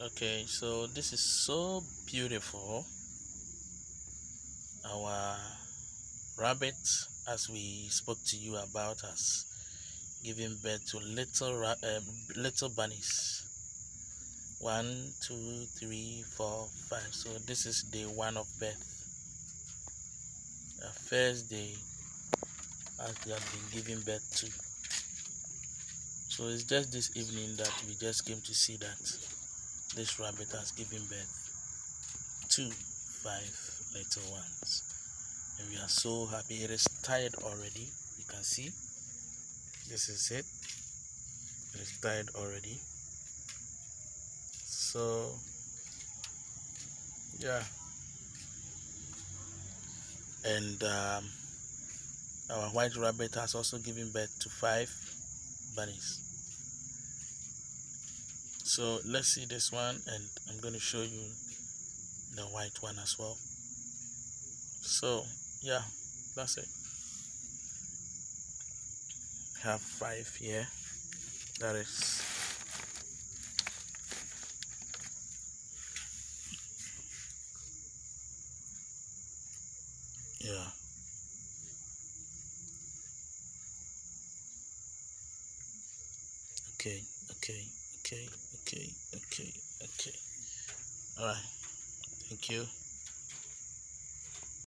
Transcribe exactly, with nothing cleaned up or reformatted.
Okay, so this is so beautiful. Our rabbit, as we spoke to you about, has given birth to little ra uh, little bunnies. One, two, three, four, five. So this is day one of birth. The first day as they have been given birth to. So it's just this evening that we just came to see that this rabbit has given birth to five little ones. And we are so happy. It is tired already. You can see. This is it. It is tired already. So yeah. And um, our white rabbit has also given birth to five bunnies. So let's see this one, and I'm going to show you the white one as well. So yeah, that's it. Have five here. That is yeah. Okay, okay, okay, okay, okay, okay. All right. Thank you.